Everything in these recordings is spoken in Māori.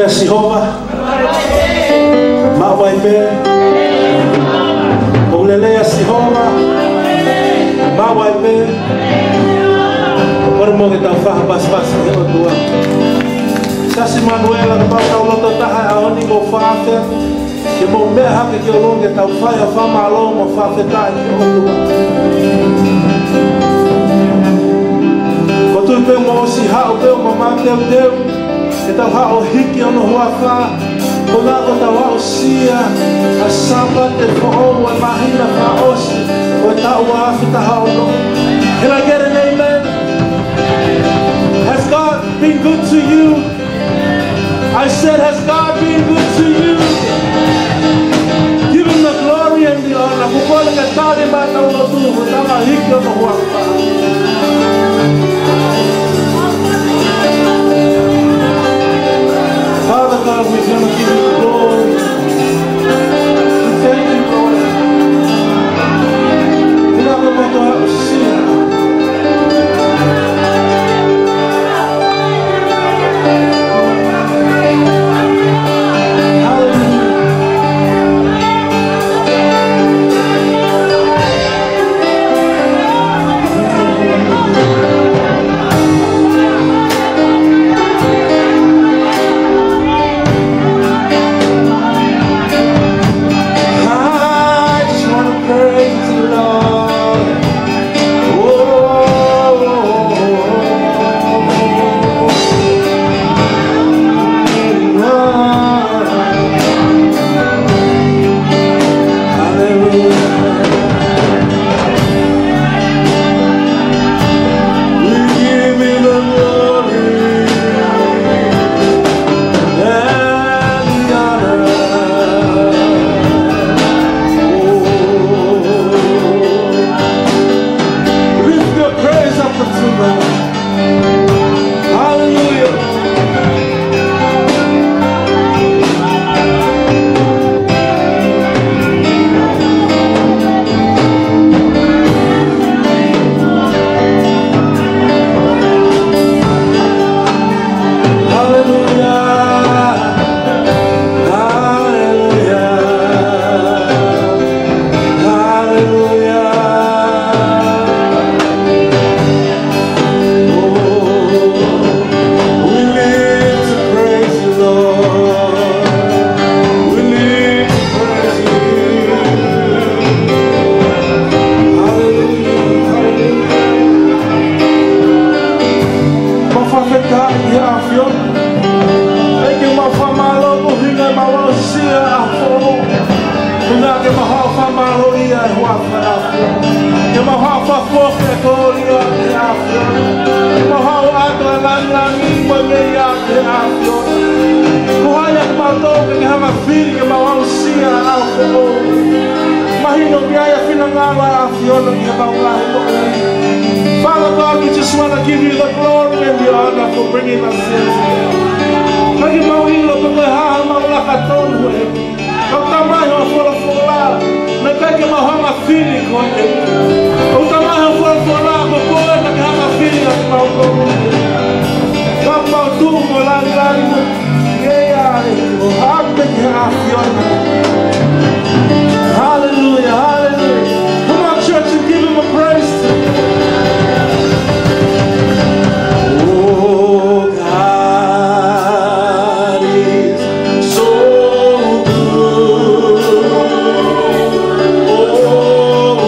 Yes, Jehovah. Mawai pe. Olele yes, Jehovah. Mawai pe. Permo kita fah bas-bas ke tua. Sasi Manuela ke bau loto taha aoni mo fate. Ke mo meha ke olong ke tau faya fa malo mo fate taha ke tua. Ko tu pe mo si ha o pe mo manteu. Kita hao hiki ono huafa, kona o tawa o sia, a samba te fo'o e mahina fa'osi, o tau a fita hao no. Can I get an amen? Has God been good to you? I said, has God been good to you? Give him the glory and the honor. Kukole ka tali ba na ulo tu, o tawa hiki ono huafa. Father God, we're going to give you the glory. We thank you, Lord. We're not going to have a sin. Father God, we just want to give you the glory and the honor for bringing us here today. Lagi mau hilo pagkahahan mau lakaton ho eh. Pagkamay ho fola nagkaya mau hama feeling ho eh. Pagkamay ho fola kukuha naghama feeling at mau ko. Kapag tumo lang mo ngayari mo habang hafyon. Hallelujah, hallelujah. Come on, church, and give him a praise. Oh, God is so good. Oh,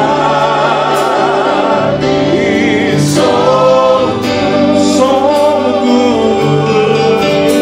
God is so good.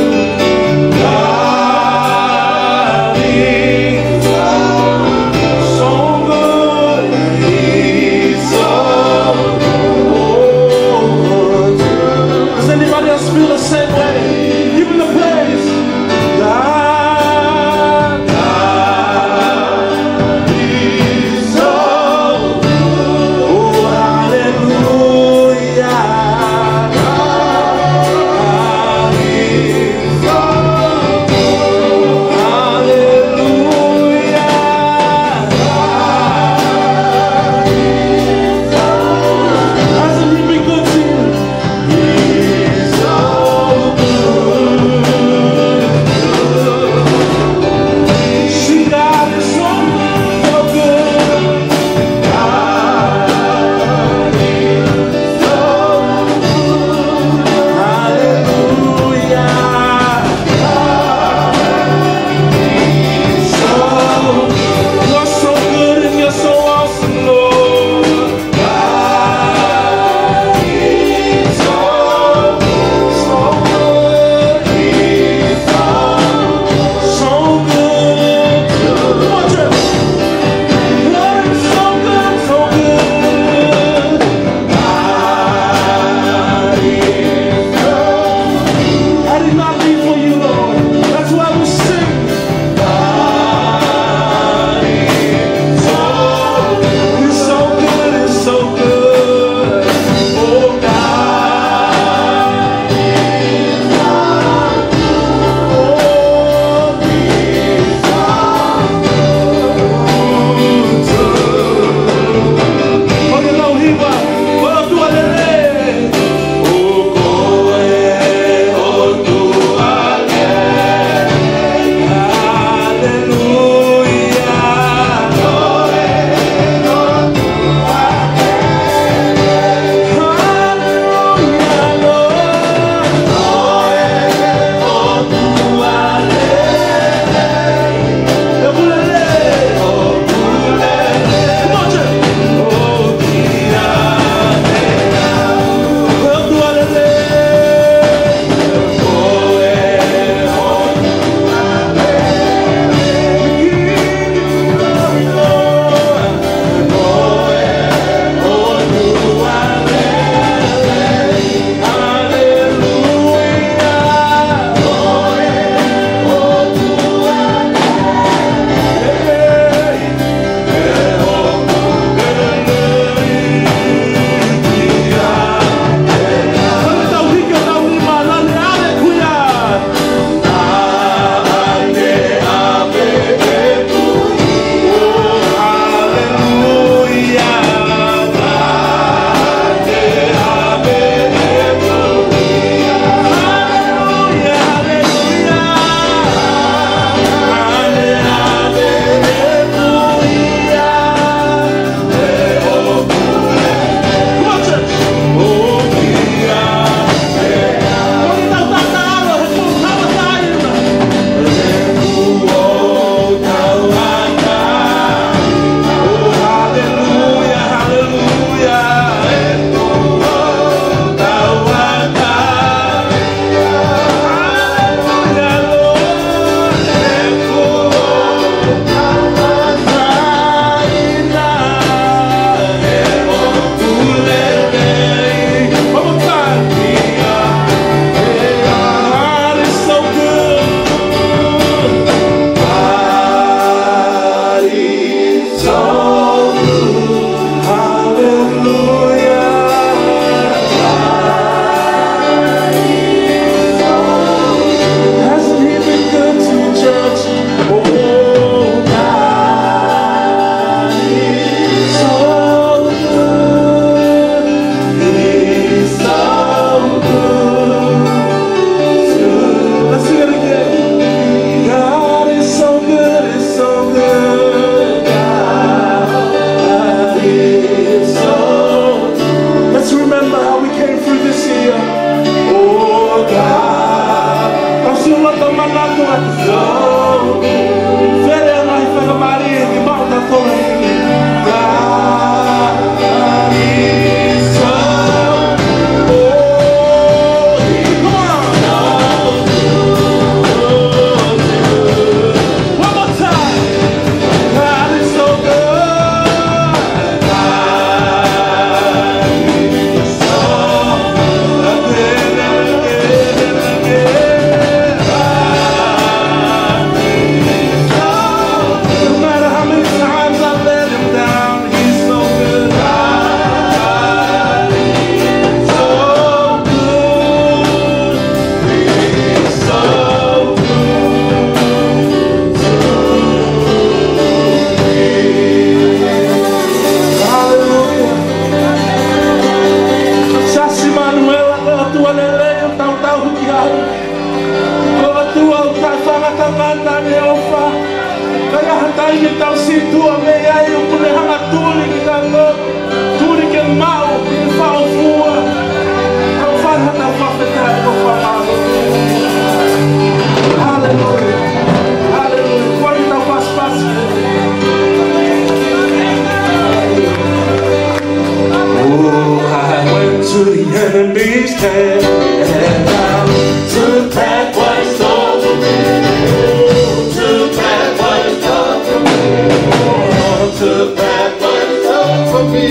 Took back what's over me.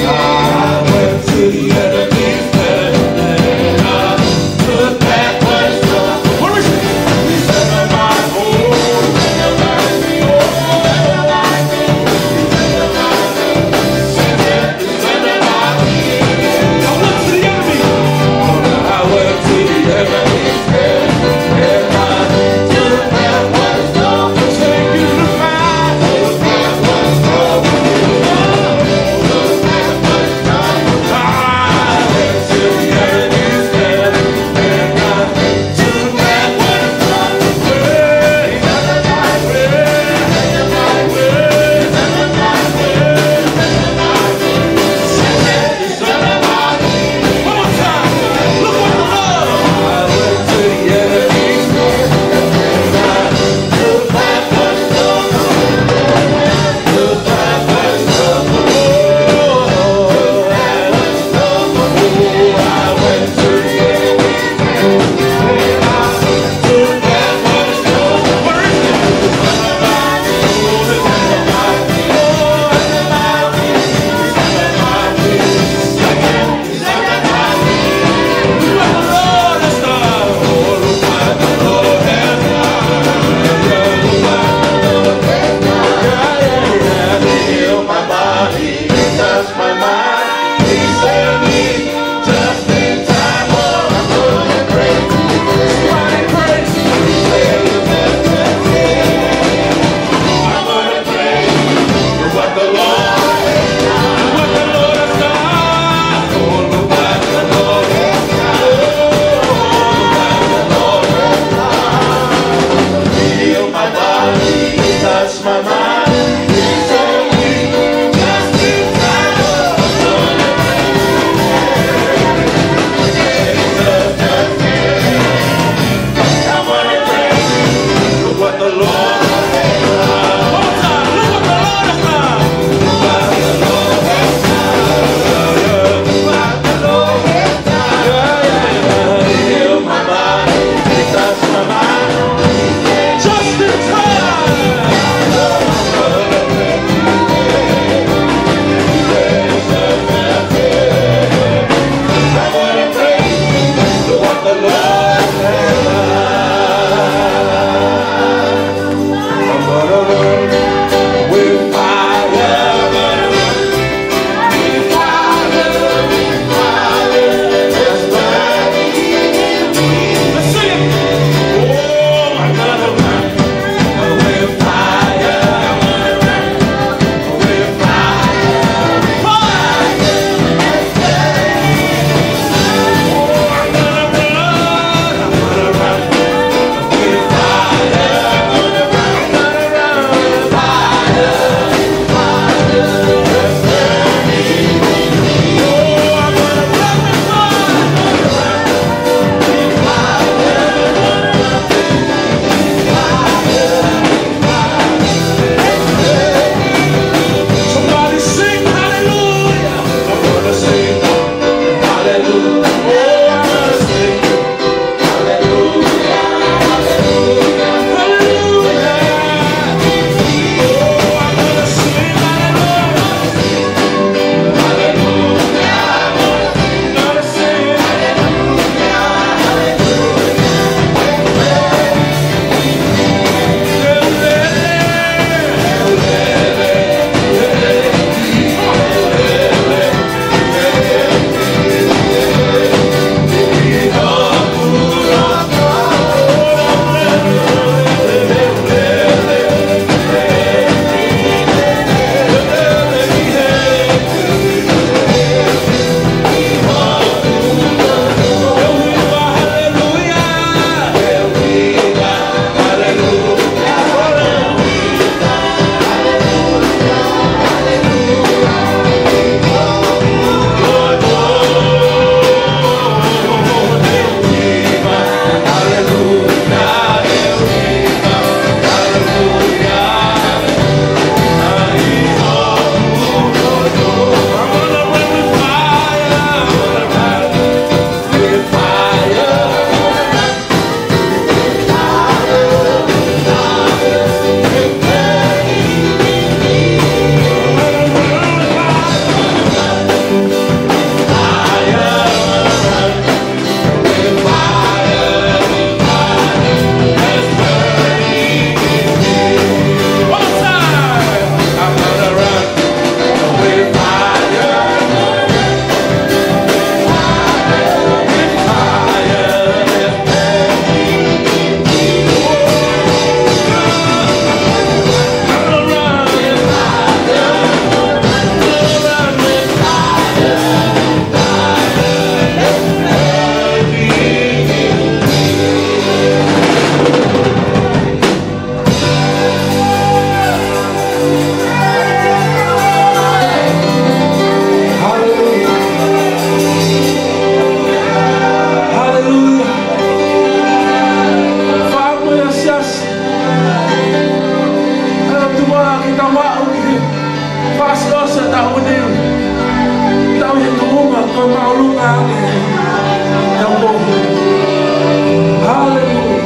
sa tahun ini. Tahu yang rumah kau mau lungang. Kamu. Haleluya.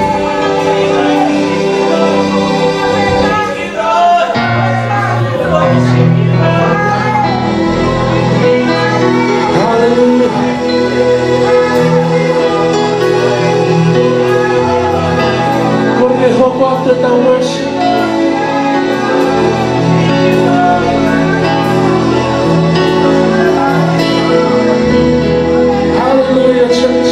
Porque hope after the worship. Hallelujah, church.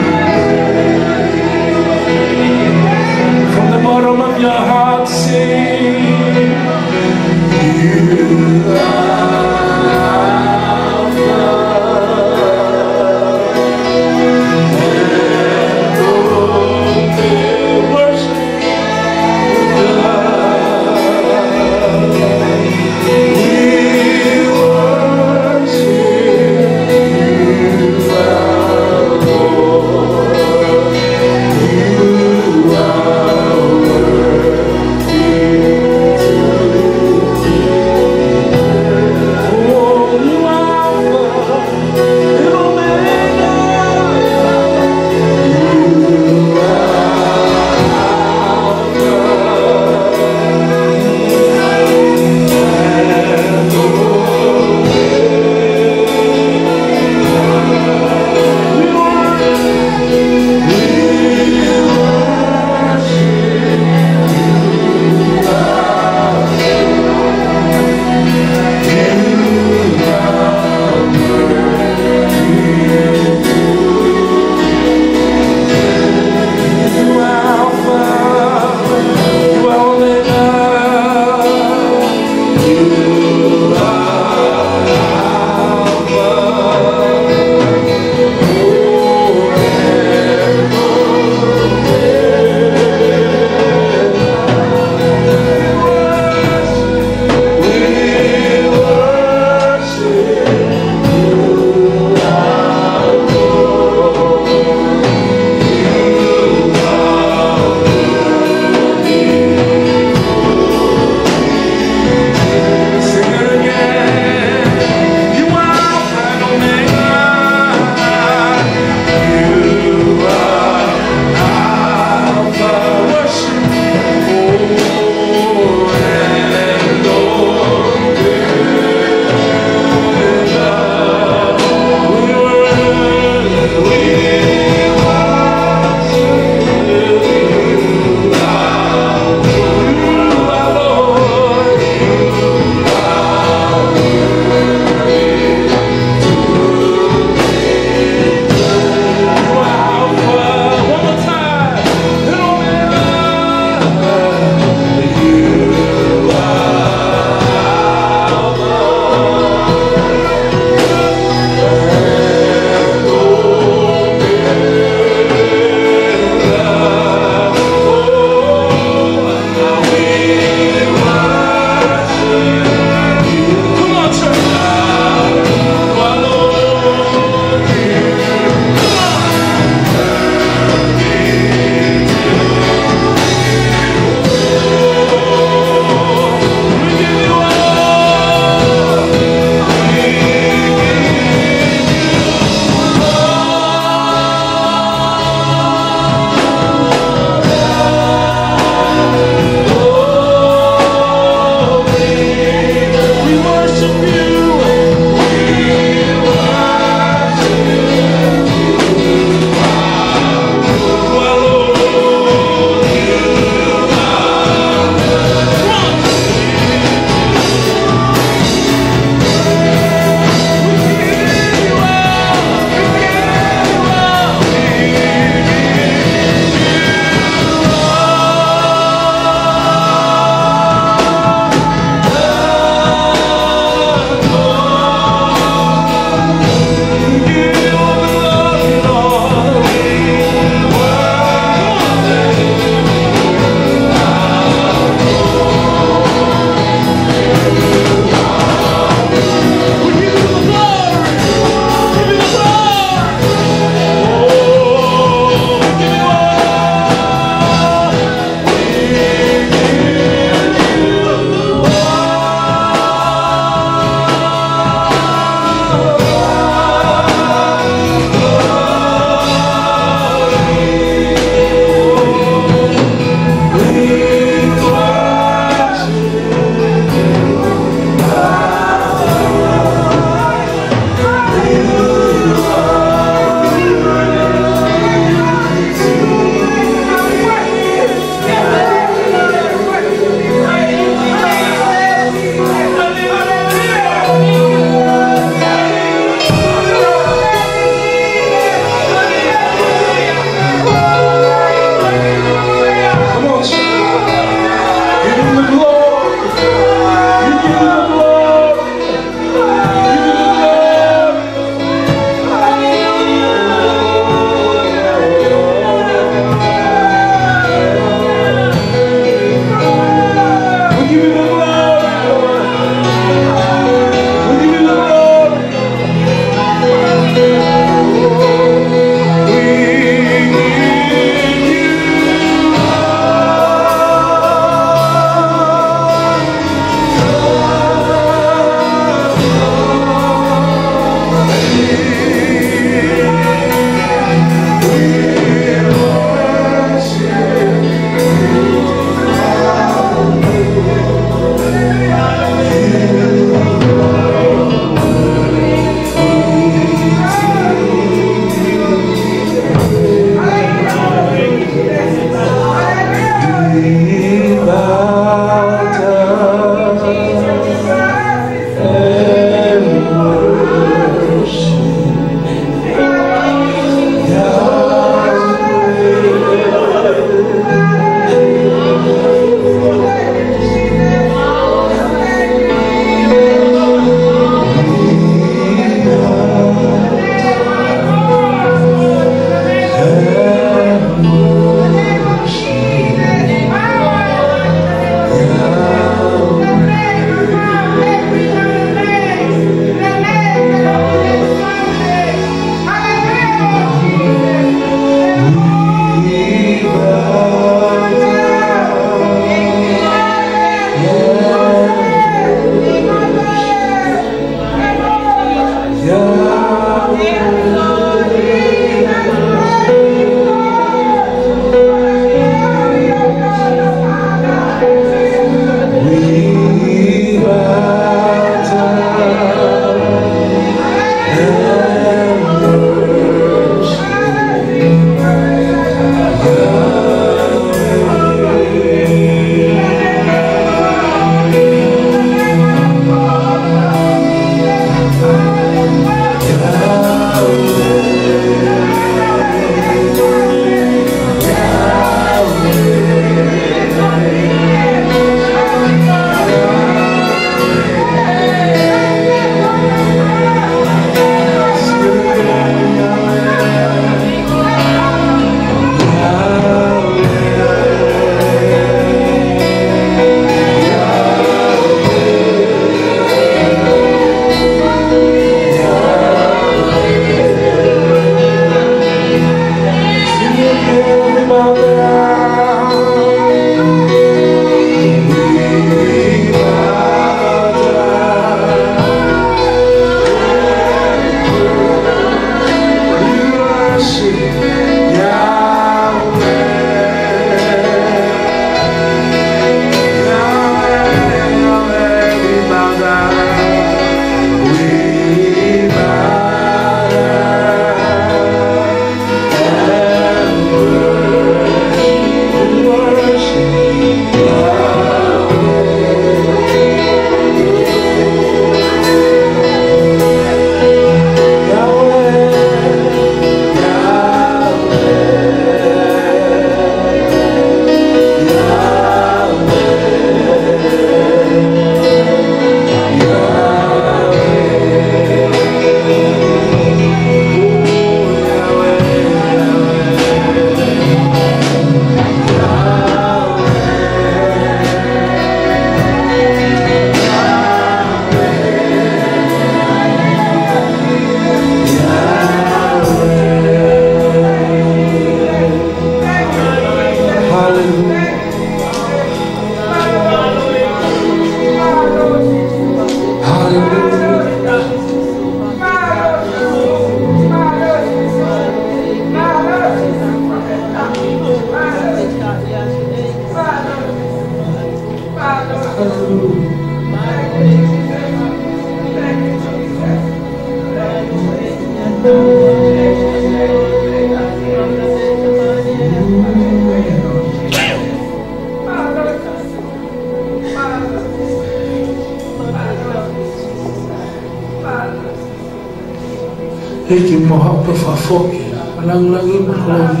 Hiki moha pefafoki, lang-langi makoloni.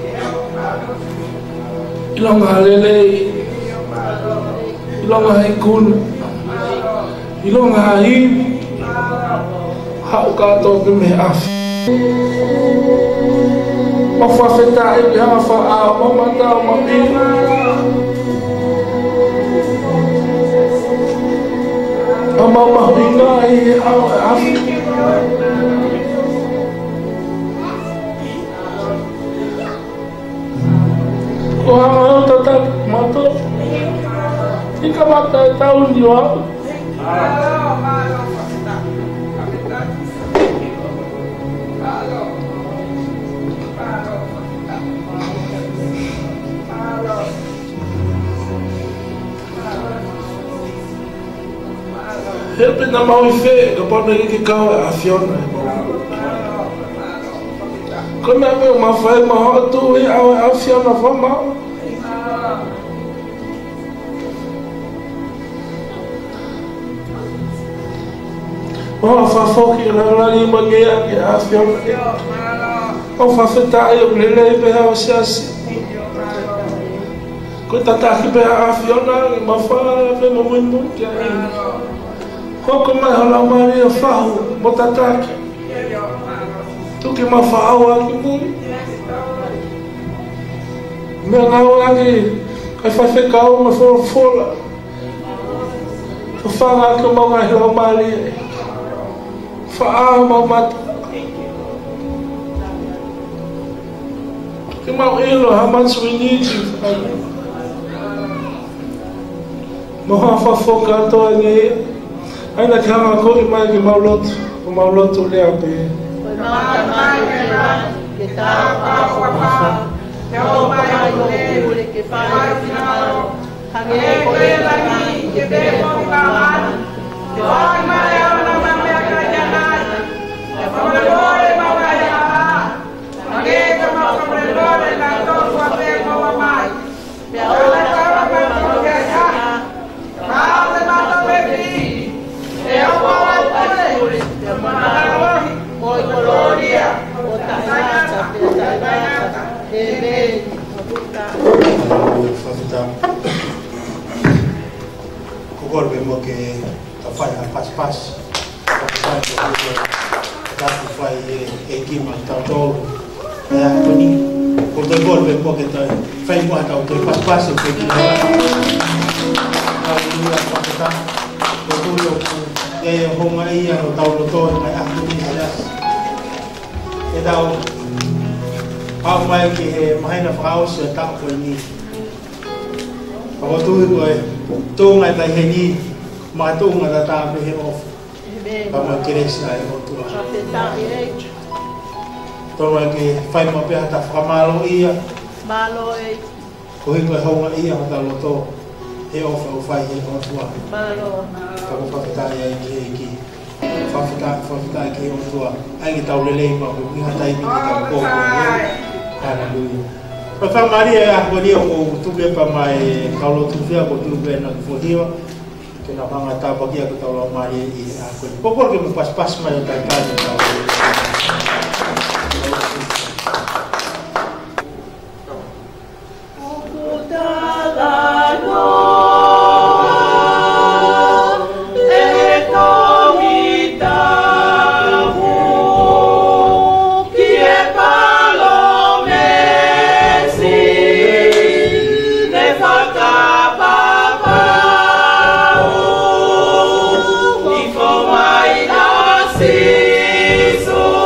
Ilong halele, ilong haikun, ilong haim, hau kato kime af. Mafafeta ibi hafa a, mamata mabina. Mama bina i af. Wah, tetap mata. Jika mata tahun jual. Help na mau ife, kapag nagkikaw afiona. Kung namin umafay mo, ito ay afiona fa mau. Oh, fafoki lagi magaya ke afiona. Oh, fafeta ayo lele pe hausiasi. Kung tataki pe afiona, mafa pe mamunmun kaya. Koko mai hala Maria fahu motataki. Tuki mafaawa ki mui. Me ngau lagi kai fafekau ma fola. Fafanga ki mau ngai hala Maria. Faa mau mata. Ki mau ilo how much we need you. Moha fafoka to ngai. Aina kama ko imagi maulot ule ape. Kugol mo ke tafai pas-pas tafai ekim atau ya toni kugol mo ke tafai mo atau pas-pas ke kita alhamdulillah kita betul ya honga iya atau to mai aku ni jelas edau mai ke mai na fraus tak ko ni Ako tu ngai tai heni ma tu ngai ta be he of kama kires na imo tu to ngai fai mo pe ta famalo ia malo e ko hi ko ho ia ta lo to he of o fai he o tu malo ka ko fa ta ia ki fa ki o tu ai ki ta le le ma ko ni ta i ki ta ko hallelujah Papa Maria ya dia ko tuge pa mai kalau tuge ko tuge na fodio ke na hanga ta bagi aku tahu Maria i aku pokok ke pas-pas mai ta ta So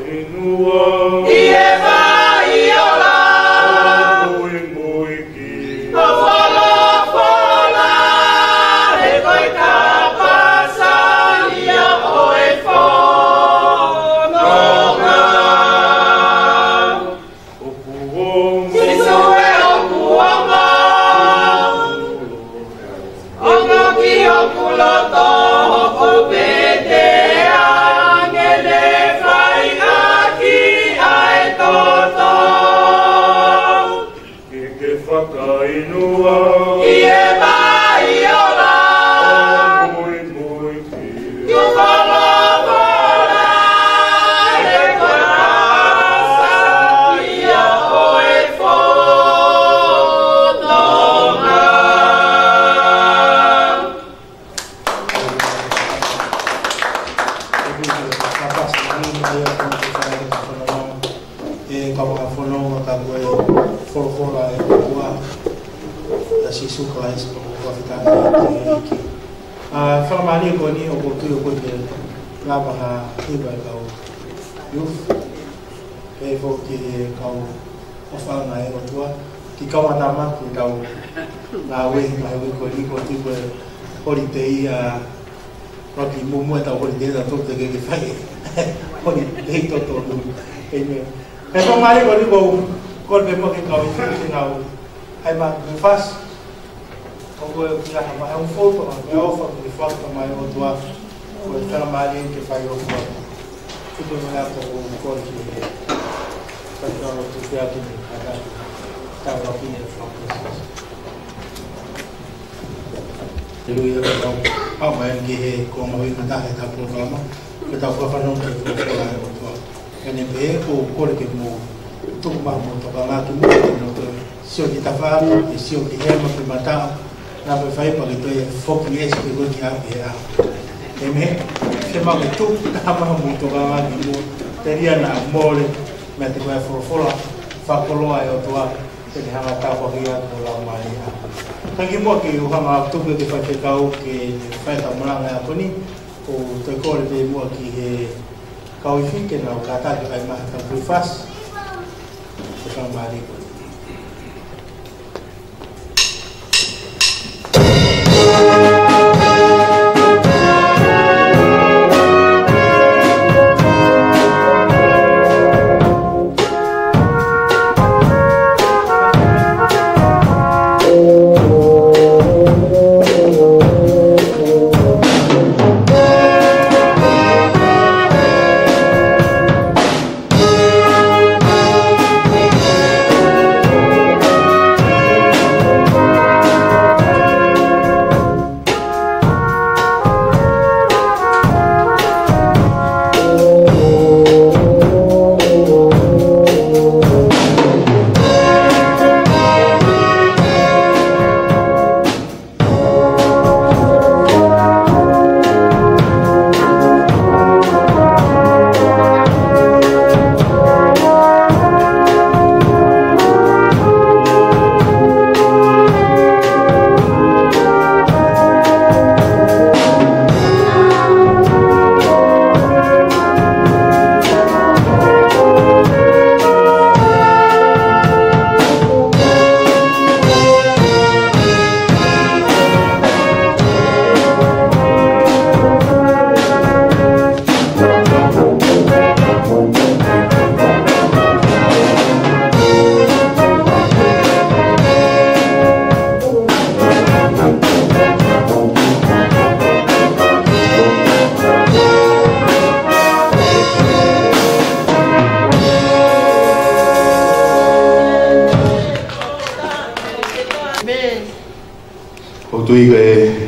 tui ke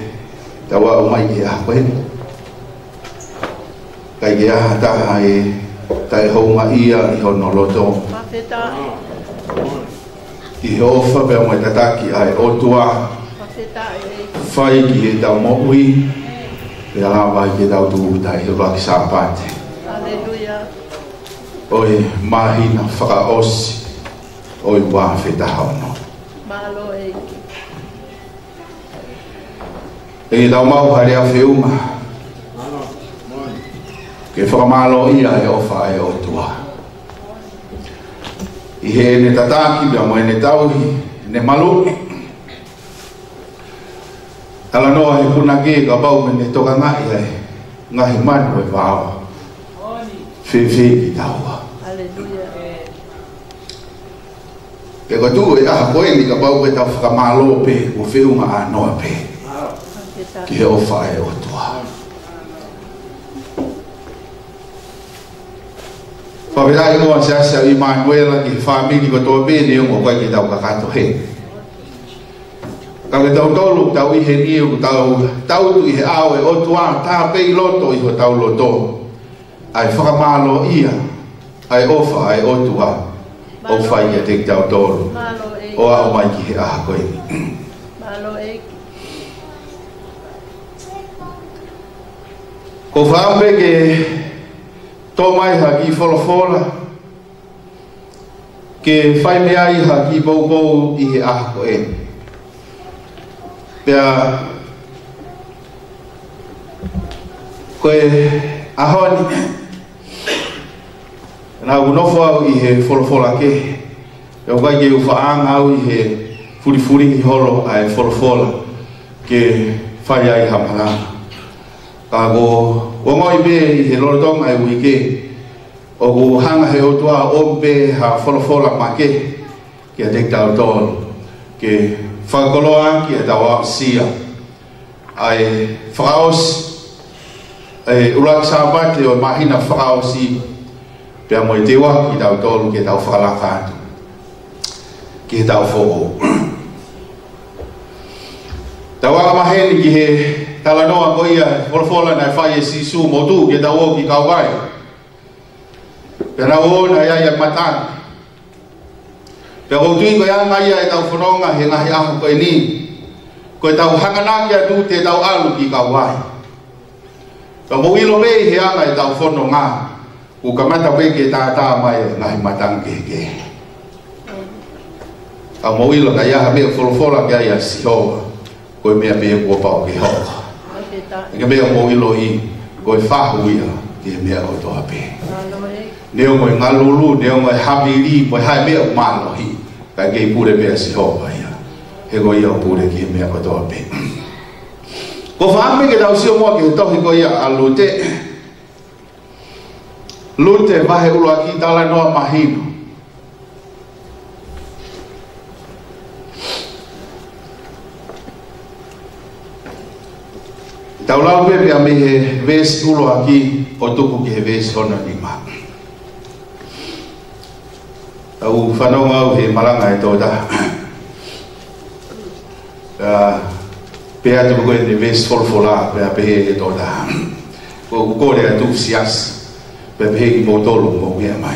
tawa umai ke apen kai ke ta hai tai ho ma ia I hono loto I ho fa be mo tataki ai o tua fai ki da mo ui ya va ke da tu dai va sa pate Aleluia oi mahina fa os oi wa fe da hono malo e e lau mau harea whiuma ke whakamalo ia e ofa e o tua. I he ne tataki bea mo ne tauhi ne malu. Tala noa he punake ka bau me ne toka ngai ai ngahi manu e wao. Fefe ki taua. Aleluia. Ke ko tu e aha koe ni ka bau e tau whakamalo pe o whiunga a noa pe. Ki he ofa e o tua. Whawhirai noa se asa i Manuela ki whamiri ko toa bene o koe ki tau kakato he. Ka ke tau tolu tau i he niu tau tu i he au e o tua tā pei loto i ho tau loto. Ai whakamalo ia, ai ofa ai o tua. O whai e te tau tolu. O a o mai ki he aha koe ni. Malo eki. Ko whaampe ke tō mai ha ki wholofola, ke whai mea i ha ki boubou i he aha ko e. Pea, koe ahoni, nā unofo au i he wholofola ke, pea kai ke uwhaanga au i he furifuri i holo ai wholofola, ke whai ai hamanga. Ka ko ngoi be i he lorotong ai wike o ku hanga he otua o be ha wholofola ma ke a te tau tōru ke whakakoloa ki a tawa sia ai whakaos urak sabate o mahina whakaosi pia mo i te wa ki tau tōru ki tau whakalaka atu ki tau whoko tawa maheni ki he tala noa ko ia wholofola nai whai e sisu mo tu ke tau o ki kaukai. Pena o na ia matan. Pea o tui ko ia ngai ia e tau whanonga he ngahi aho ko e ni. Ko e tau hanganaki atu te tau alu ki kaukai. Ka mo ilo mei he anga e tau whanonga. Ku kamata weke tātā mai ngahi matan ke. Ka mo ilo ka ia mea wholofola kia ia sihoa. Ko e mea mea kua pao ki hoa. Ke mea mo ilo i koe whahu ia ki mea o toa pe. Neo moe ngalulu, neo moe hamiri, moe hai mea umano hi. Kai kei pure mea si hopa ia. He ko ia o pure ki mea o toa pe. Ko whaame ke tau sio moa ke tohi ko ia a lute. Lute vahe ulua ki tala noa mahino. Tau lau pepe a me he vesi ulo aki o tuku ki he vesi hona ni ma. Tau whanau ngau he maranga e tōta. Pea tuku koe ni vesi wholfola pea pehe e tōta. Ko kore a tuku sias pea pehe ki mō tolu mō mea mai.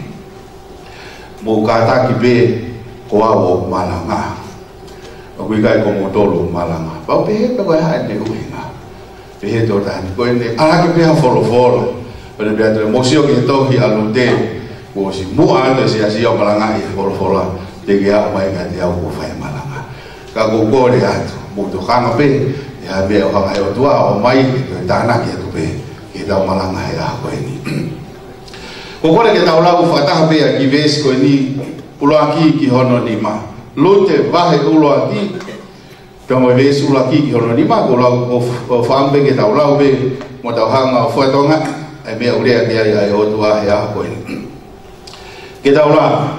Mō kātaki pe ko awo malanga. O kui kai ko mō tolu malanga. Pau pehe pe koe hae ne uhinga. Pehe tō tāni, koe ne ake peha wholofola. Pene pea tō mōsio ki he tohi alu te, ko si mua atu si asi au malanga i wholofola, te ki au mai ka te au ko whai malanga. Ka ko kore atu, mō tō kanga pe, e ha mea o hanga e o tua, o mai ki tō tāna ki atu pe, ki tau malanga he aha koe ni. Ko kore ke tau lau whataha pea ki vesi koe ni, uloa ki hono ni ma. Lute vahe uloa ki, Pea mo vesi ula ki hono ni ma ko lau o whambe ke tau lau be mo tau hanga o whatonga ai mea urea ke ai o tua he aha koe ni. Ke tau lau?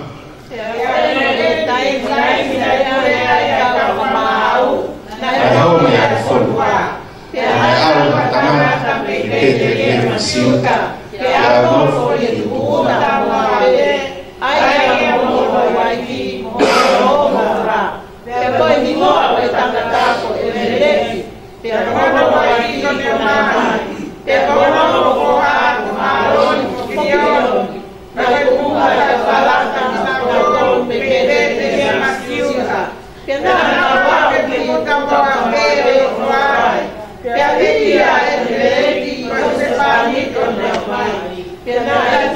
Ai hau me ai whonua. Ai alu matanga i pete e masiuka. Ke a mofo i tuuna tawa e. Ai a mofo waiki mo mora. Pea koe ni moa o e tangatako e mereki. Pea kono waiki o te mamai. Pea kono o ako maroni o kioni. Pea kuha e whalata na koto me kerete e masiuka. Pea nana wau ki o tawa mere o wai. Pea viria e mereki o se panito na wai. Pea nana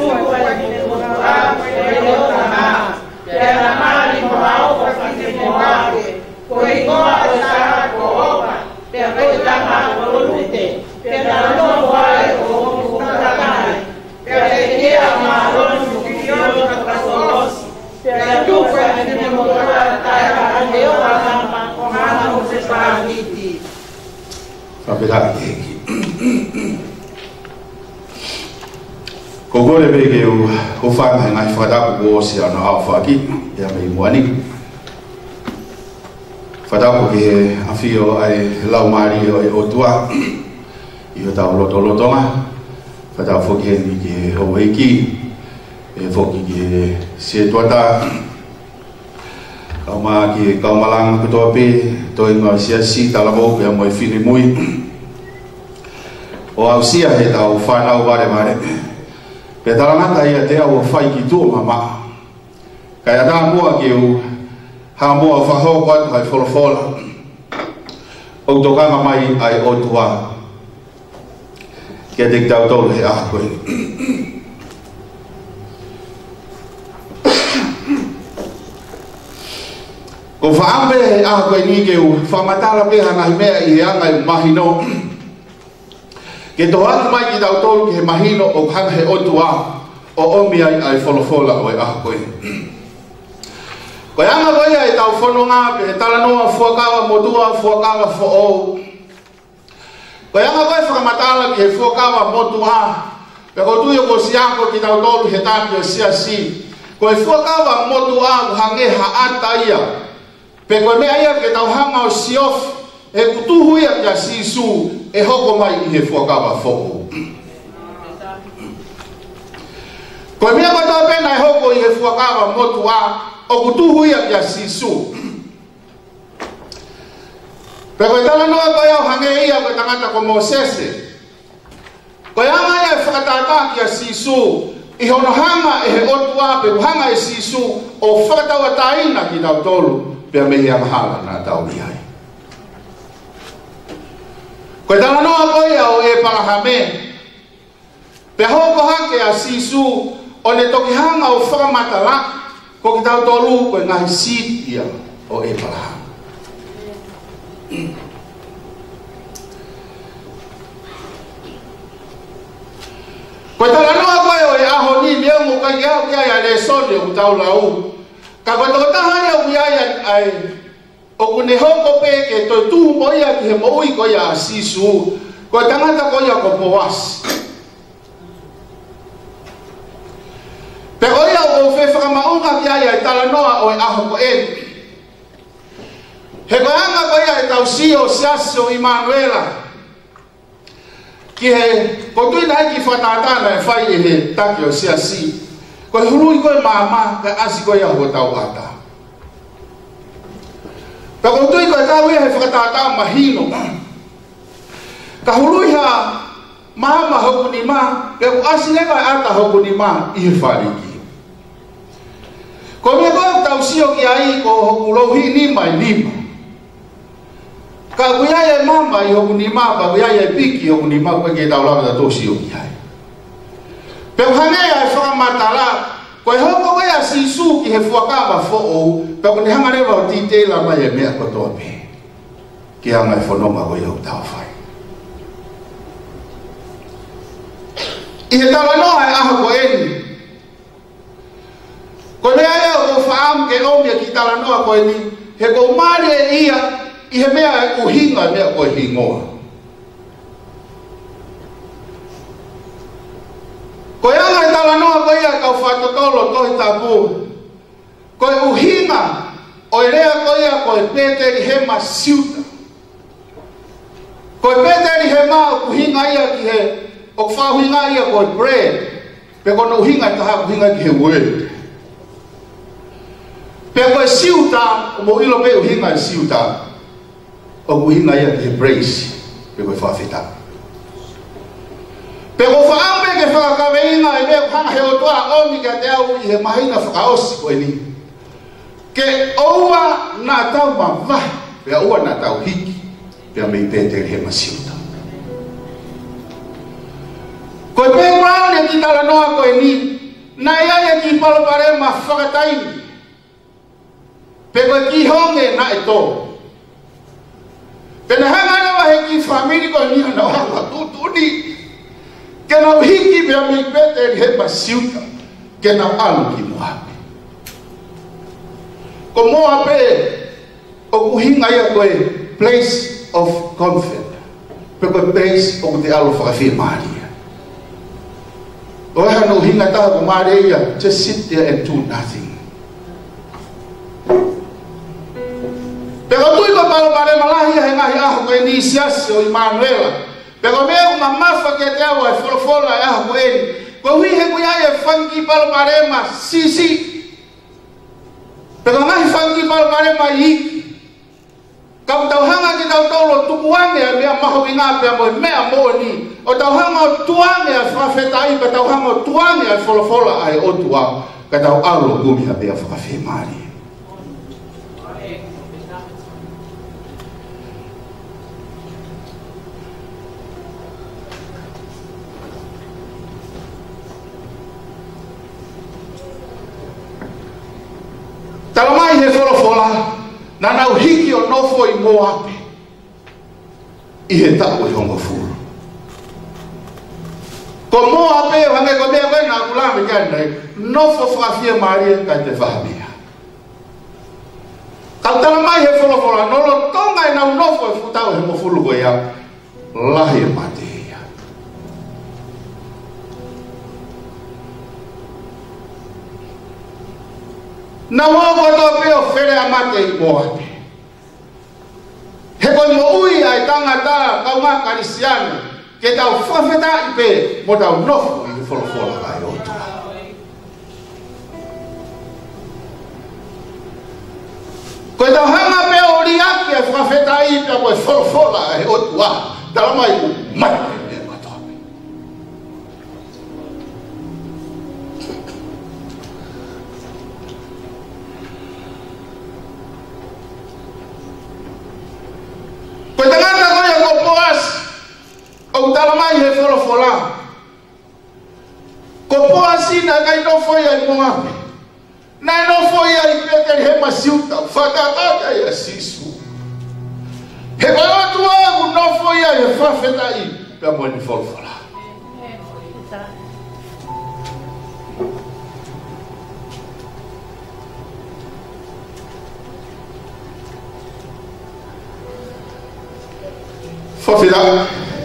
whakera i heki. Ko kore peke o whanga ngai whakatapu ko si ana au whaki, ea mei muani. Whatapu ki he awhio ai lau maari o tua, i o tau loto lotonga. Whatapu whoki he ni ki he howeiki, e whoki ki he se tuata. Kauma ki kaumalanga kutoa pe, toi ngā sia si talamau kia moi whini mui. O au sia he tau whanau ware ware. Pe talangata ia te au whai ki tō mama. Kai ata mua ki u ha mua whahau kwatu hai wholofola. O tokanga mai ai o tua. Kia te tau tolu he aha koe. Ko whaambe he aha koe ni ke u whamatala peha ngahi mea i he anga i mahino. Ke tō atu mai ki tau tolu ki he mahino o hanga he otua o omi ai wholofola o e aha koe. Koe anga koe ai tau whono ngā pe he talanoa fuakawa motua fuakawa whoou. Koe anga koe whakamatala ki he fuakawa motua pe ko tuyo ko siako ki tau tolu he tāki o sia si. Koe fuakawa motua hange haata ia. Pe koe mea ia ke tau hanga o siof e kutuhu ia kia sisu e hoko mai i he fuakawa whokou. Koe mea koe pena e hoko i he fuakawa motua o kutuhu ia kia sisu. Pe koe tala noa koe au hange ia koe tangata ko Mosese. Koe anga ia e whakatata kia sisu i hono hanga e he otua pe hanga e sisu o whakataua taina ki tau tolu pe me ia mahala na tau iai. Koe tala noa koe au e parahame pe hoko hake a sisu o ne toki hanga o whakamatala ko ki tau tolu koe ngahi sit ia o e parahame. Koe tala noa koe o e aho ni leo mo kai au kia ia le sone o tau lau. Ka koe toko tahani au ia ai o kune hoko pe ke toi tuhu mo ia ki he moui ko ia sisu. Koe tangata ko ia ko poas. Pe ko ia o fe whakamaunga kia ia tala noa o e aho ko e. He koe anga ko ia e tau sio siaso Immanuela. Ki he, ko tui nai ki whatatana e whai e he taki o siasi. Koe hurui koe mama, ka asi koe a ho tau ata. Ka ko tui koe tau ia he whakatata mahino. Ka hurui ha mama hoku ni ma, ka ko asi nega ata hoku ni ma i he whariki. Ko mea koe tau sio ki ai ko hoku louhi nima i nima. Ka kuia e mama i hoku ni ma, ka kuia e piki hoku ni ma, koe ke tau lawa da tosi o ki hai. Peu hangea e whakamatala, koe hoko koe a sisu ki he fuakawa fo'ou, peu kone hanga rewa o titela mai e mea kotoa pe. Ki hanga e whanonga koe hau tau whai. I he tawa noa e aha ko eni. Ko mea e o ko whaam ke omia ki tala noa ko eni, he ko maari e ia, i he mea e uhinga mea koe hingoa. Koe anga e tala noa koe ia kau whatotolo tohi tapu. Koe uhinga o e rea koe ia koe Peteri hema siuta. Koe Peteri hema o kuhinga ia ki he, o whahuhinga ia koe bread. Pe kono uhinga e taha kuhinga ki he word. Pe koe siuta, o mo ilo pe uhinga e siuta. O kuhinga ia ki he brace, pe koe whawhita. Pe ko whaambe ke whakakaweinga e mea hanga he otoa omi ka te au i he mahina whakaosi koe ni. Ke oua nā tau ma vahi, pe oua nā tau hiki, pe a mei Peteri he masiuta. Koe pe Brown e ki tala noa koe ni, nā ia e ki palopare ma whakataini. Pe koe ki honge na e tō. Pe na hanga nawa he ki whamiri koe ni ana hanga tutuni. Ke nau hiki mea mei Peteri he masiuta, ke nau alu ki Moape. Ko Moape, o kuhinga ia koe place of comfort. Peko base o te alo whakawhi Maria. O eha no hinga taha ko Maria, just sit there and do nothing. Peko tui ko palo pare malahi he ngahi aho ko ni siasi o Emanuela. Peko mea ko mamafa ke te awa e wholofola e aho ko eni. Ko hui he kuia e whangi palo pare ma sisi. Peko ngahi whangi palo pare ma iki. Kau tauhanga ki tau tolo tukuange a mea maho i ngā pia moe mea moe ni. O tauhanga o tuange a whawhetai, pa tauhanga o tuange a wholofola ai o tua. Ka tau alo gumi a mea whakawhi Maria. Talamai he wholofola. Na nau hiki o nofo I Moape I he tako I hongo furu. Ko Moape hange ko mea koe na kulame kia nei nofo whakawhia Maria kai te whahamea. Kau tala mai he wholofola nolo tonga I nau nofo e futau he mofulu ko ia lahi e mate ia. Na wako to peo where a mate I Moape. He koi mo ui ai tangata kau ngā karisiane ke tau whawheta I pe mo tau nofo I wholofola ai o tua. Koe tau hanga peo ori ake e whawheta I pe koe wholofola ai o tua. Tala mai ku mai e katoa. Koe tangata koe ko poas o tala mai he wholofola. Ko poas ina kai no foi ai Moape. Nai no foi ai Peter he masiuta. Whakataka I asisu. He koe o tua ku no foi ai he whawheta I pia moe ni wholofola. Whawheta.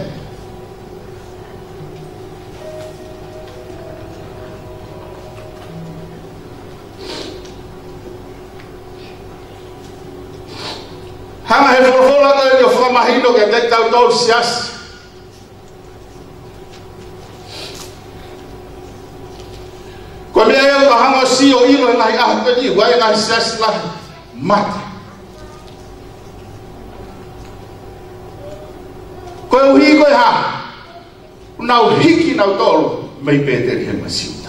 Hanga he wholofola koe ni o whamahino ke te tau tau siasi. Koe mea eo ka hanga si o ilo e ngahi ahu koe ni wai ngahi siasi lahi mate. Koe uhi koe ha. Nau hiki nau tolu mei Peteri he masiuta.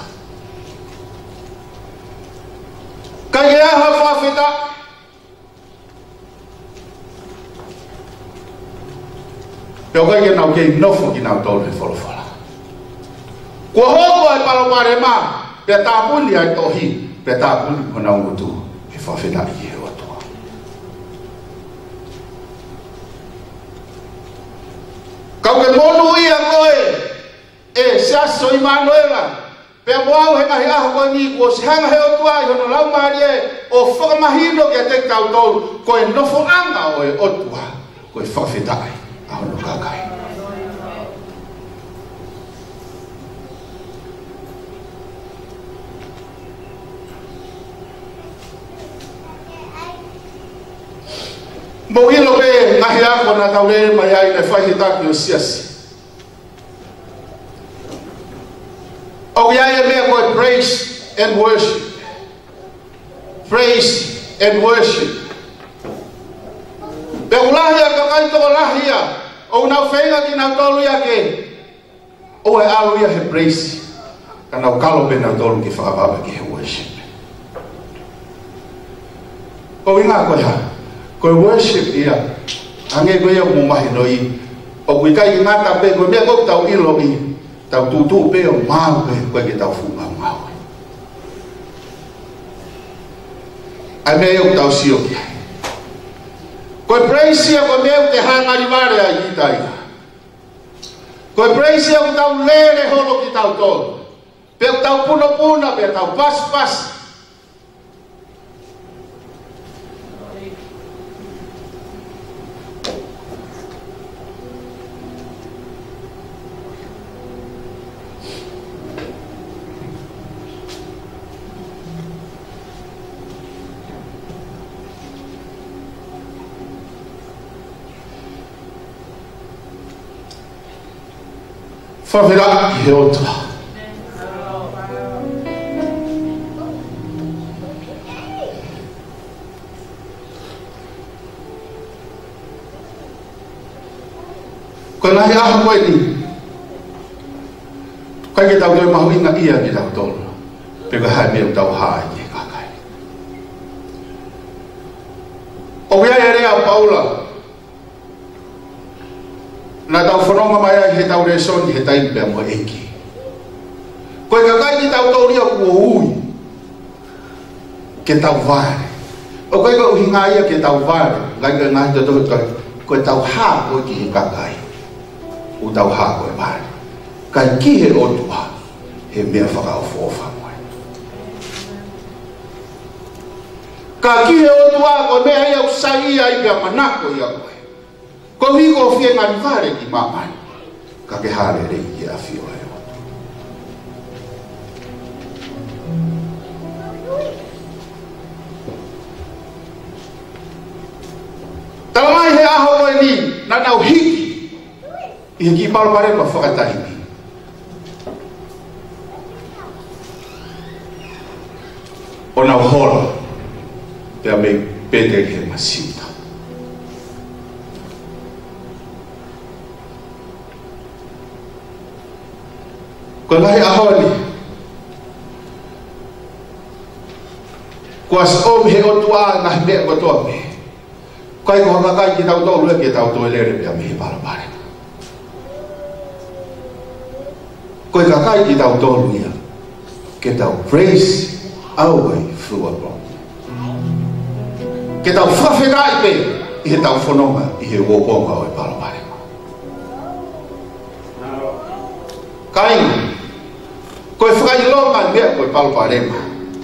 Kai e aha whawheta. Peo kai ke nau kei nofo ki nau tolu he wholofola. Kua hoko ai palopare ma. Pea tāpuni ai tohi. Pea tāpuni ko nau ngutu. He whawheta I he otua. Kau ke monu ia koe. E siaso Emanuela. Pea moau he ngahi aho koe ni. Kua sihanga he otua I hono lau Maria. O whakamahino ki a te tau tolu. Koe nofo anga o e otua. Koe whawheta ai. Ahono kakai. Mo ilo pe ngahi ako na taule mai ai le whahita ki o siasi. O ia e mea koe praise and worship. Praise and worship. Pe ulahia ka kai toko lahia. O nau whenga ki nau tolu ia ke. O e alo ia he praise. Ka nau kalo pe nau tolu ki whaababa ki he worship. O inga koe ha. Koe worship ia. Ange koe ia kumu mahi no I. O kui kai ngata pe koe mea kok tau ilo I. Tau tutu pe o mau pe koe ki tau funga mau. Ai mea iok tau sio ki hai. Koe praise ia koe meu te hangari ware ai I tai. Koe praise ia koe tau lere holo ki tau tolu. Pe tau puna puna, pe tau pas pas. Whawhera ki he otua. Koe nahi aha koe ni. Koe ke tau toi mahu inga ia ki tau tolu. Pe koe hai mea tau haa i e kakai. O wea e rea Paula. Na tau whanonga mai ai he tau resoni he taipea mo eki. Koe kakai ki tau tau ria kua ui. Ke tau vare. O koe ka uhinga ia ke tau vare. Ngai ka ngahi toto koe tau haa koe ki he kakai. U tau haa koe vare. Kai ki he otua he mea whakao whofa moe. Ka ki he otua koe mea ia usai ia i pia manako ia koe. Ko hiko fie ngani vare ki mamai. Ka ke hare rei ki a fio e o. Talamai he aho koe ni, na nau hiki. I ki palpare ma whakatahi ni. O nau hola, pia me pete he masiuta. Ko lahi ahoni. Ko as om he otua na me ko to me. Ko ai ko ka ki tau to lu ke tau to ele pia me para para. Ko ka kai ki tau to lu ia. Ke tau praise our way through a problem. Ke tau whawhera i pe i he tau whanonga i he wokonga o e para para. Kainga. Koe whakailonga mea koe paloparema.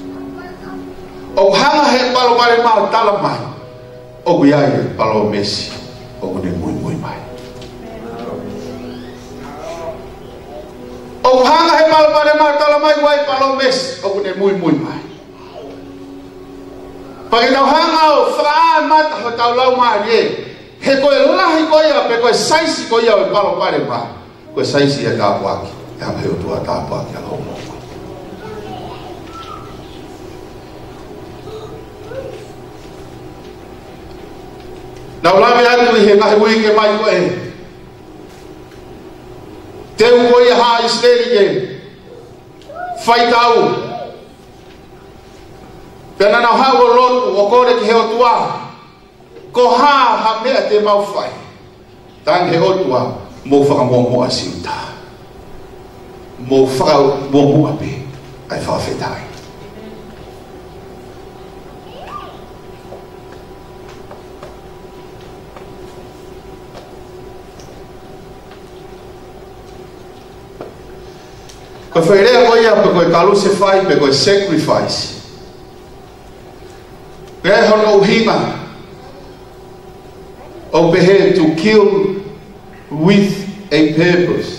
O hanga he paloparema o tala mai. O kui ai palo mesi. O kune mui mui mai. O hanga he paloparema o tala mai kuai palo mesi. O kune mui mui mai. Pake tau hanga o whaa mata ho tau lau maa rie. He koe lahi koe ia pe koe saisi koe ia o paloparema. Koe saisi e kāpuaki. Yang heo tua tāpua ki a homo. Nau lawe atu i he ngahi ui ke mai koe. Te uko i haa isleri ke. Whai tau. Pena nau hau o lotu o kore ki heo tua. Ko haa ha mea te mau whai. Tang heo tua mō whakamomo a siuta. Mo whakau mōmu ape ai whawhetai. Koe whairea koe ia pe koe kalu se whai pe koe sacrifice. Koe hono uhinga o pehe to kill with a purpose.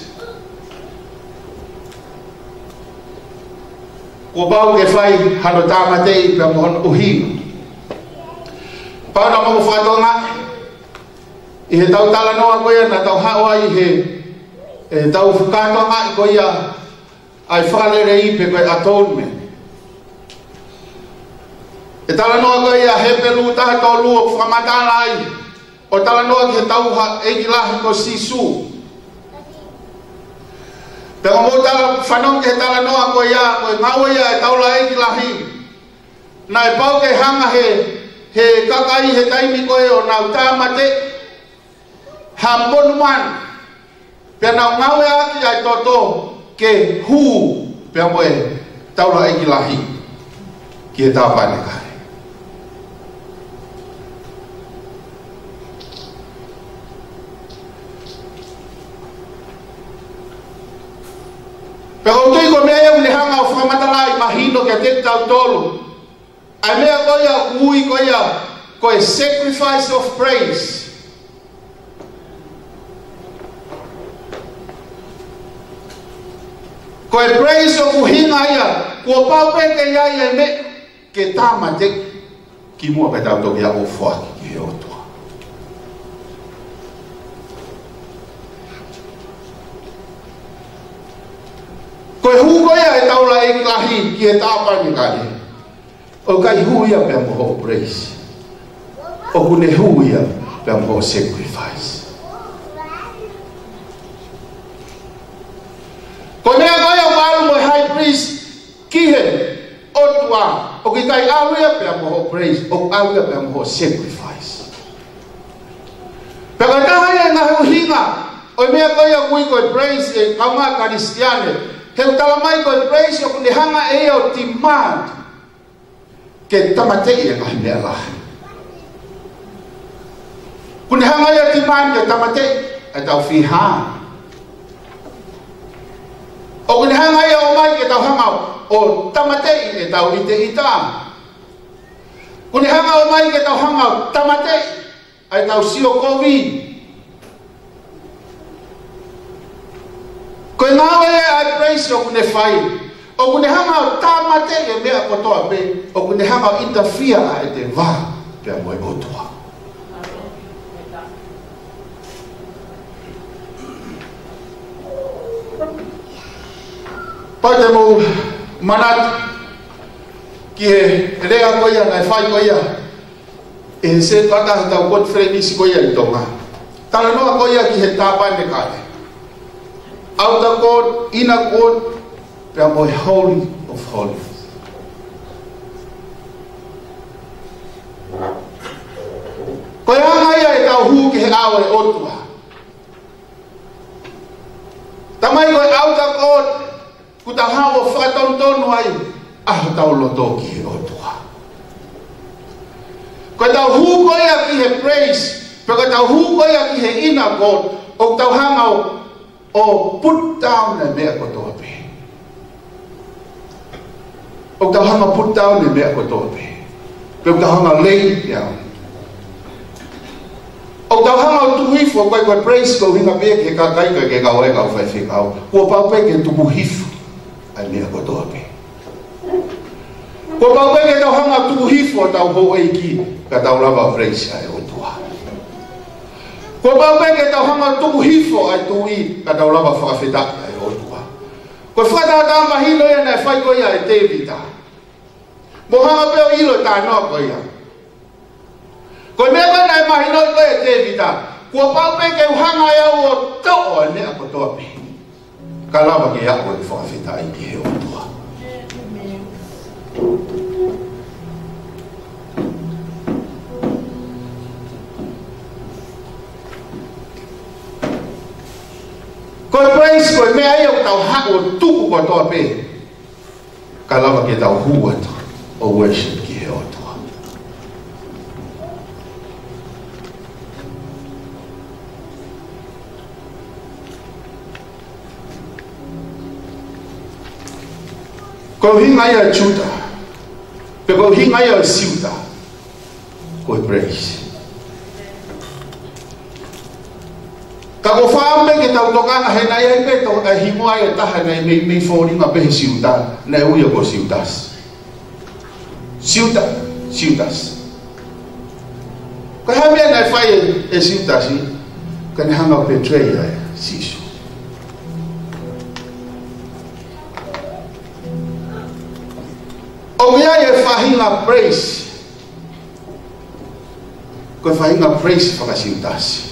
Ko bau ke whai hano tāmatei pia mohon uhino. Pau na mamu whātonga i he tau tala noa koia na tau hawa i he tau whukātonga i koia ai whakalere i pe koe atonement. E tala noa koia he pelu taha tō lua whakamatala ai. O tala noa ki he tau eiki lahi ko sisu. Pero mo tala whanong ke tala noa koe ia, koe ngau ia e taula eki lahi. Na e pau ke hanga he kakai he taimi koe o nau tāmate. Ha monu man. Pea nau ngau e aki ai toto ke hu. Pea mo e taula eki lahi. Ki e tāpane kai. Pero tui ko mea uli hanga o whakamatala i mahino ke te tau tolu. Ai mea koia ui koia koe sacrifice of praise. Koe praise o kuhinga ia. Kua pau peke ia ia me ke tāmate ki mua pe tau toki a o whaki ki he otua. Koe huko ia e taula e klahi ki e tāpani kare. O kai hu ia pia moho praise. O kune hu ia pia moho sacrifice. Ko mea koe o maru mo high priest kihe o tua. O ki kai alu ia pia moho praise. O alu ia pia moho sacrifice. Pia taha ia ngahe uhinga. O mea koe o kui koe praise e kaunga karistiane. He utalamai koe praise o kune hanga e o demand. Ke tamatei e ngahe mea lahi. Kune hanga e o demand ke tamatei e tau fiha. O kune hanga e o mai ke tau hanga o tamatei e tau ite ita. Kune hanga o mai ke tau hanga o tamatei e tau sio kovi. Koe ngawe e ai praise o kune whai. O kune hanga o tamatei e mea kotoa pe. O kune hanga o interfere a e te wā pia moe otua. Pai te mo manat ki e rea koia nai whai koia e se tuata tau kot fremisi koia i tonga. Tala noa koia ki he tāpai me kare. Outer court, inner court, pia moe holy of holies. Koe hanga ia e tau hu ki he awa e otua. Tamai koe outer court, ku tau hawa whakatonu ai, aho tau loto ki he otua. Koe tau hu koia ki he praise, pe koe tau hu koia ki he inner court, o tau hanga o put down e mea kotoa pe. O tau hanga put down e mea kotoa pe. Pe o tau hanga lay down. O tau hanga o tuhifu o koe praise ko hinga pe ke kakai ke kau e kau whai whikau. Kua pau pe ke tuhifu e mea kotoa pe. Kua pau pe ke tau hanga tuhifu o tau ho eiki ka tau lava praise e o tua. Ko pau pe ke tau hanga tuku hifo ai tui ka tau lava whakawhetaka e otua. Ko whakataka mahilo ia nei whai koia e te vita. Mo hanga peo ilo tā noa koia. Ko mea koe nei mahilo koe e te vita. Ko pau pe ke uhanga e au o tau e nea kotoa pe. Ka lava ke ako e whakawhetaka i ki he otua. Koe praise koe mea e o tau hako o tuku koe toa pe. Ka lava ke tau huata o worship ki he otua. Koe hinga ia chuta. Pe koe hinga ia siuta. Koe praise. Ka ko whaame ke tau tokanga he nai ai peto e himoa e taha nei mei whōringa pehe siuta nei uia ko siutas. Siutas. Ka hea mea nei whai e siutasi ka ne hanga betray ai sisu. O mea e whahinga praise. Ko whahinga praise whakasiutasi.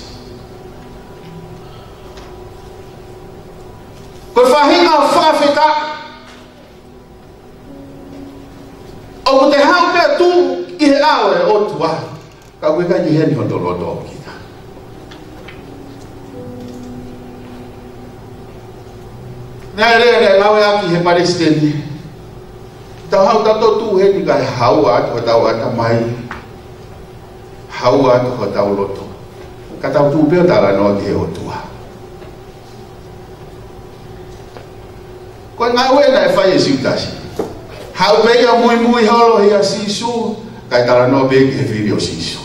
Ko whahinga whakawheta. O ko te hau pia tū i he au e otua. Ka koe kai heni hoto loto kita. Nea rea ngawe aki he Palestini. Tau hau tato tū heni kai hau atu ho tau ata mai. Hau atu ho tau loto. Ka tau tū pia tala noa ki he otua. Koe ngā wena e whai e siutasi. Hau pea mui holo hea sisu, kai tala no peki he video sisu.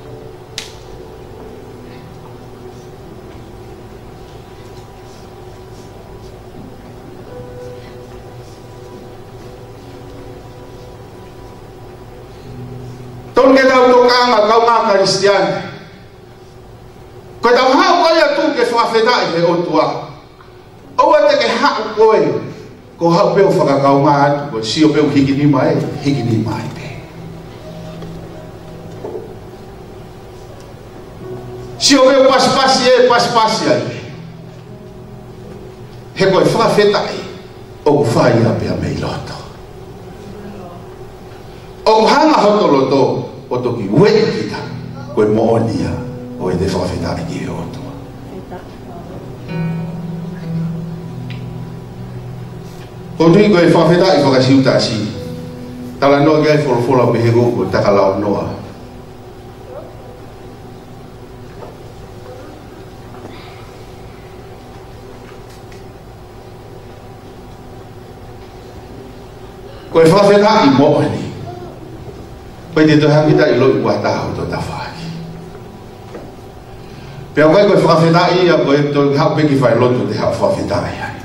Ton ke tau tokanga kau ngā karistiane. Koe tau hau koe tu ke whawhetai he otua. Oua te ke hau koe. ko hau pe o whakakau ngā atu, ko si o pe o hikini mai pe. Si o pe o pasipasi ai pe. He koe whakawhetai, o whai a pe a mei loto. O hanga hoto loto, o toki wei kita, koe moonia, o e te whakawhetai ki he otua. Ko tui koe whakawhetai whakasiuta si, tala noa gai wholofola pe he goko, takalao noa. Koe whakawhetai mooni, koe te tohangita I loi ua taho to tawhaki. Pea koe koe whakawhetai ia koe to hau peki whai loto te hau whakawhetai ai.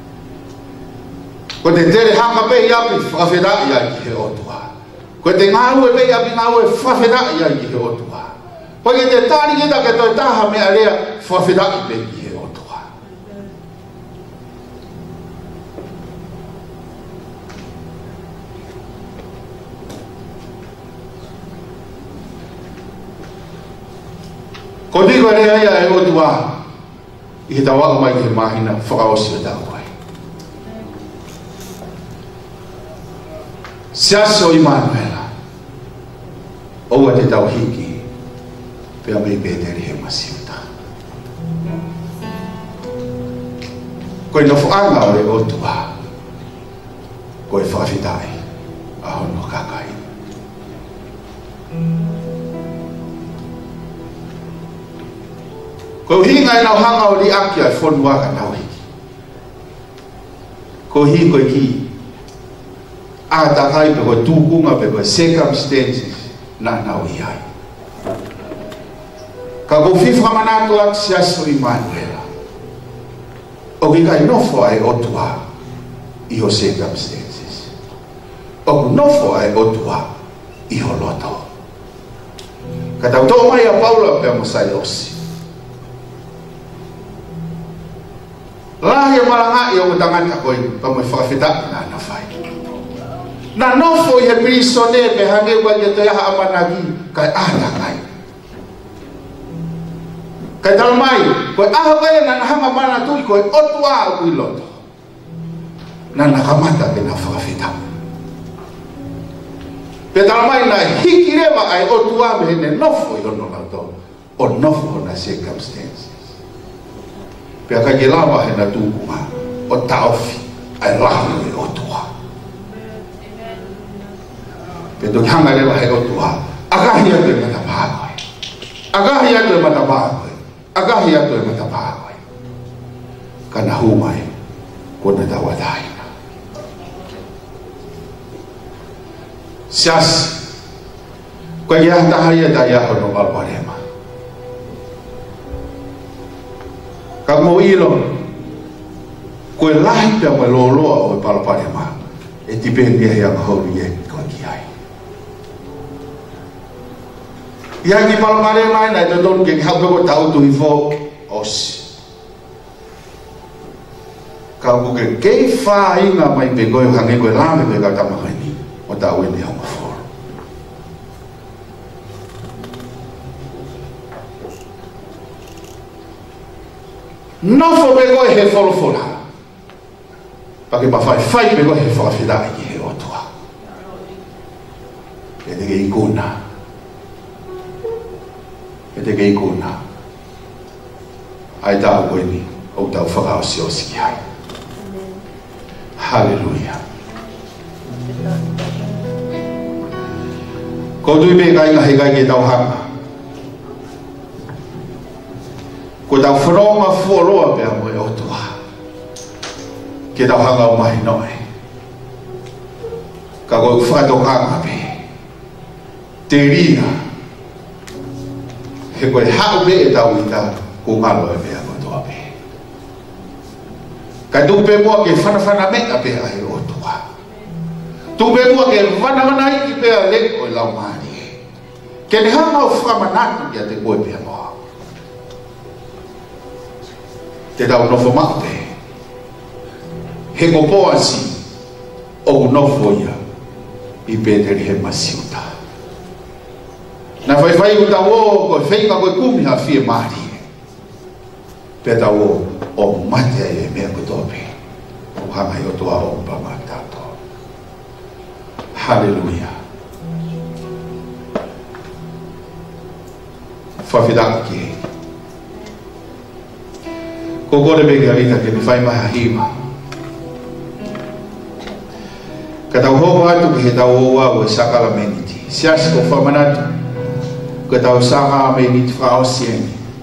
Koe te tere hanga pe iapi whakawhetai ai ki he otua. Koe te ngāue pe iapi ngāue whakawhetai ai ki he otua. Koe te tāri kita ke toi taha mea rea whakawhetai pe ki he otua. Ko di ko rea ia e otua I he tawa mai ke mahina whakaosi o tau ai. Siaso Immanuela oua te tau hiki pea mei peteri he masiuta. Koe no whaanga o e otua koe whakawhitai a hono kakai. Ko hinga nau hanga o li aki ai whonu waka nau hiki. Ko hi koe ki a takai pe koe tūkunga pe koe circumstances na nau I ai. Ka ko fifa manatu ak siaso Immanuela. O ki kai nofo ai otua I ho circumstances. O ku nofo ai otua I ho loto. Ka tau tō mai a Paula pe mosai osi. Lahi malanga I o tangata koe pa mo whakawhita na na whai. Na nofo I he pirisone pe hange wa ke te aha amanagi kai aha kai. Kai talo mai, koe aha koe na hanga mana tui koe otua ui loto. Na nakamata ke na whakawhita. Pe talo mai na hiki rewa ai otua me hene nofo I ono lato. O nofo na circumstances. Pea kai ke lawa he na tūkunga o taofi ai lahu E otua. Pe toki hanga rewa he otua agahi atu E matapaa koe. Agahi atu E matapaa koe. Agahi atu E matapaa koe. Kana humai kona tawataina. Sias koe ke ahtaharia ta iaho no malparema. Ka mo ilo koe lahi pia koe loloa o E palparema e tipendia hea kahouri e koe ki ai. Ia ki palparema e nai te tonu ke haupe ko tautu I fo osi. Ka ko ke kei wha inga mai pe koe hange koe lame pe ka tamakani o tau e ni honga foro. Nofo pe koe he wholofola. Pake pa whai pe koe he whakawhitai ki he otua. E te kei kuna. E te kei kuna. Ai tau koe ni o tau whakaosi o siki hai. Hallelujah. Ko tui pe kai ngahi kai ke tau hanga. Ko tau whanonga fuoroa pia mo E otua. Ke tau hanga o mahi noe. Ka koe whakatokanga pe. Te ria. He koe hau pe e tau I ta ko ngalo e pia kotoa pe. Ka tupe mua ke whanawhana mea pe a he otua. Tupe mua ke whanawhana iki pe a le o lau maani. Ke ne hanga o whamanatu kia te koe pia moa. Te tau nofo mape. He ko poasi o nofo ia I Peteri he masiuta na fai uta wo ko fei ka ko kumi ha fie mari peta wo o mate e me ko tope o hanga yo toa o pa matato haleluya fa fida ki ko gore be ga ita ke fai mai hima kata ho atu ke ta wa sakala meniti sias ko fa manatu kata usanga meniti fa osien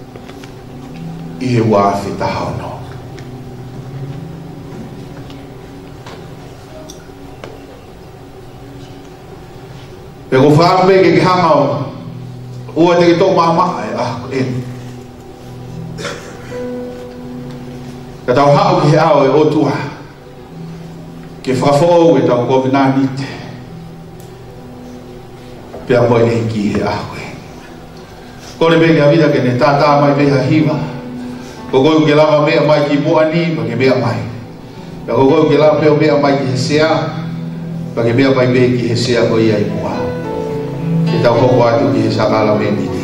I wa fita hono Pego fa be ke hanga o te to mama en kata ha o ke ao e o tua ke frafo e ta ko vinanite pe a mo e ki a ko le be ga vida ke ne tata mai be hiva ko go ke lava me mai ki mo ani ba ke be mai ba go ke lava pe mai ki sea ba ke be mai be ki sea ko ia I mo ke ta ko wa tu ki sa kala me ni